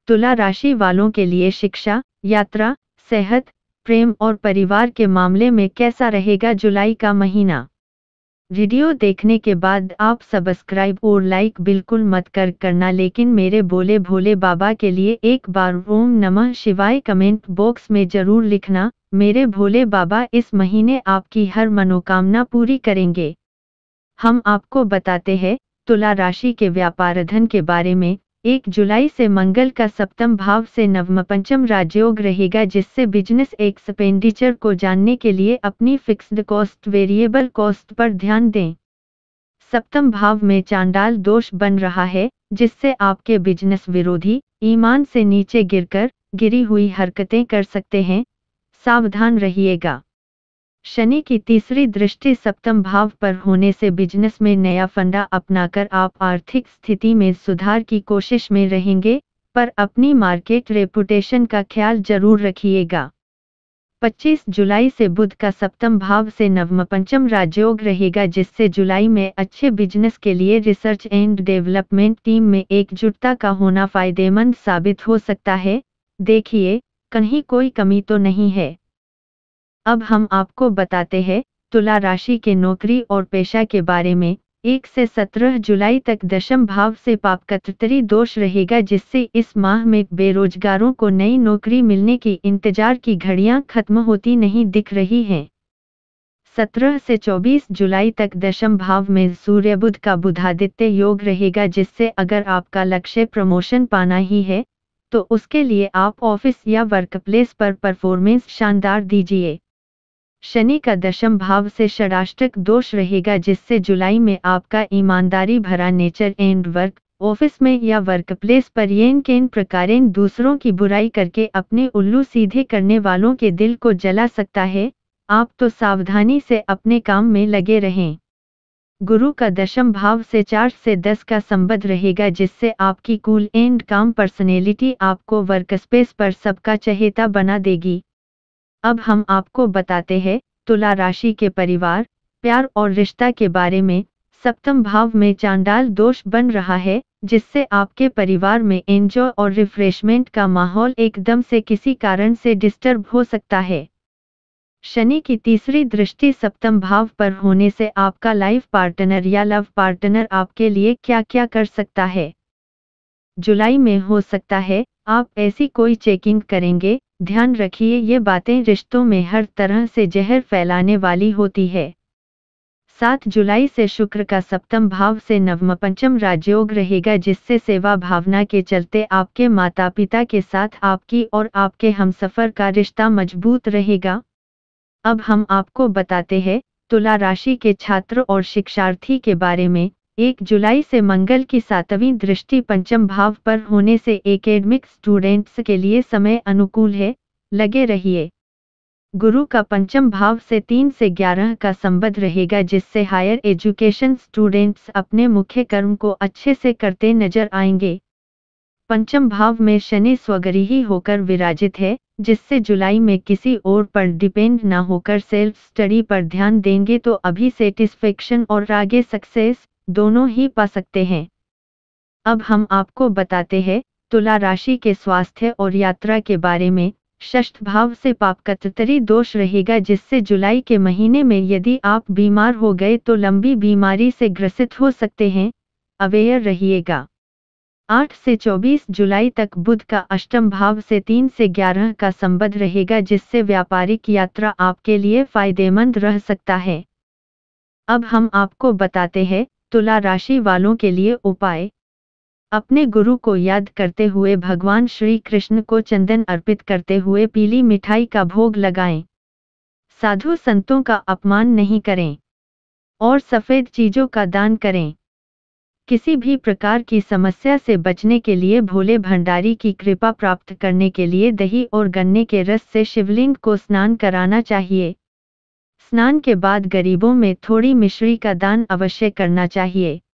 तुला राशि वालों के लिए शिक्षा, यात्रा, सेहत, प्रेम और परिवार के मामले में कैसा रहेगा जुलाई का महीना। वीडियो देखने के बाद आप सब्सक्राइब और लाइक बिल्कुल मत करना, लेकिन मेरे बोले भोले बाबा के लिए एक बार ओम नमः शिवाय कमेंट बॉक्स में जरूर लिखना। मेरे भोले बाबा इस महीने आपकी हर मनोकामना पूरी करेंगे। हम आपको बताते हैं तुला राशि के व्यापार धन के बारे में। 1 जुलाई से मंगल का सप्तम भाव से नवम पंचम राजयोग रहेगा, जिससे बिजनेस एक्सपेंडिचर को जानने के लिए अपनी fixed cost variable cost per ध्यान दें। सप्तम भाव में चांडाल दोष बन रहा है, जिससे आपके बिजनेस विरोधी ईमान से नीचे गिरी हुई हरकतें कर सकते हैं, सावधान रहिएगा। शनि की तीसरी दृष्टि सप्तम भाव पर होने से बिजनेस में नया फंडा अपनाकर आप आर्थिक स्थिति में सुधार की कोशिश में रहेंगे, पर अपनी मार्केट रेपुटेशन का ख्याल जरूर रखिएगा। 25 जुलाई से बुध का सप्तम भाव से नवम पंचम राजयोग रहेगा, जिससे जुलाई में अच्छे बिजनेस के लिए रिसर्च एंड डेवलपमेंट टीम में एकजुटता का होना फायदेमंद साबित हो सकता है। देखिए कहीं कोई कमी तो नहीं है। अब हम आपको बताते हैं तुला राशि के नौकरी और पेशा के बारे में। 1 से 17 जुलाई तक दशम भाव से पापकर्तरी दोष रहेगा, जिससे इस माह में बेरोजगारों को नई नौकरी मिलने की इंतजार की घड़ियां खत्म होती नहीं दिख रही हैं। 17 से 24 जुलाई तक दशम भाव में सूर्य बुध का बुधादित्य योग रहेगा, जिससे अगर आपका लक्ष्य प्रमोशन पाना ही है तो उसके लिए आप ऑफिस या वर्कप्लेस पर परफॉर्मेंस शानदार दीजिए। शनि का दशम भाव से षडाष्टक दोष रहेगा, जिससे जुलाई में आपका ईमानदारी भरा नेचर एंड वर्क ऑफिस में या वर्कप्लेस पर येन केन प्रकारेण दूसरों की बुराई करके अपने उल्लू सीधे करने वालों के दिल को जला सकता है। आप तो सावधानी से अपने काम में लगे रहें। गुरु का दशम भाव से 4 से 10 का संबंध रहेगा, जिससे आपकी कूल एंड काम पर्सनेलिटी आपको वर्कस्पेस पर सबका चहेता बना देगी। अब हम आपको बताते हैं तुला राशि के परिवार, प्यार और रिश्ता के बारे में। सप्तम भाव में चांडाल दोष बन रहा है, जिससे आपके परिवार में एंजॉय और रिफ्रेशमेंट का माहौल एकदम से किसी कारण से डिस्टर्ब हो सकता है। शनि की तीसरी दृष्टि सप्तम भाव पर होने से आपका लाइफ पार्टनर या लव पार्टनर आपके लिए क्या क्या कर सकता है। जुलाई में हो सकता है आप ऐसी कोई चेकिंग करेंगे। ध्यान रखिए ये बातें रिश्तों में हर तरह से जहर फैलाने वाली होती है। 7 जुलाई से शुक्र का सप्तम भाव से नवम पंचम राजयोग रहेगा, जिससे सेवा भावना के चलते आपके माता पिता के साथ आपकी और आपके हमसफर का रिश्ता मजबूत रहेगा। अब हम आपको बताते हैं तुला राशि के छात्र और शिक्षार्थी के बारे में। 1 जुलाई से मंगल की 7वीं दृष्टि पंचम भाव पर होने से एकेडमिक स्टूडेंट्स के लिए समय अनुकूल है, लगे रहिए। गुरु का पंचम भाव से 3 से 11 का संबंध रहेगा, जिससे हायर एजुकेशन स्टूडेंट्स अपने मुख्य कर्म को अच्छे से करते नजर आएंगे। पंचम भाव में शनि स्वगृही होकर विराजित है, जिससे जुलाई में किसी और पर डिपेंड न होकर सेल्फ स्टडी पर ध्यान देंगे तो अभी सेटिस्फेक्शन और आगे सक्सेस दोनों ही पा सकते हैं। अब हम आपको बताते हैं तुला राशि के स्वास्थ्य और यात्रा के बारे में। षष्ठ भाव से पापकर्तरी दोष रहेगा, जिससे जुलाई के महीने में यदि आप बीमार हो गए तो लंबी बीमारी से ग्रसित हो सकते हैं, अवेयर रहिएगा। 8 से 24 जुलाई तक बुध का अष्टम भाव से 3 से 11 का संबंध रहेगा, जिससे व्यापारिक यात्रा आपके लिए फायदेमंद रह सकता है। अब हम आपको बताते हैं तुला राशि वालों के लिए उपाय। अपने गुरु को याद करते हुए भगवान श्री कृष्ण को चंदन अर्पित करते हुए पीली मिठाई का भोग लगाएं। साधु संतों का अपमान नहीं करें और सफेद चीजों का दान करें। किसी भी प्रकार की समस्या से बचने के लिए भोले भंडारी की कृपा प्राप्त करने के लिए दही और गन्ने के रस से शिवलिंग को स्नान कराना चाहिए। स्नान के बाद गरीबों में थोड़ी मिश्री का दान अवश्य करना चाहिए।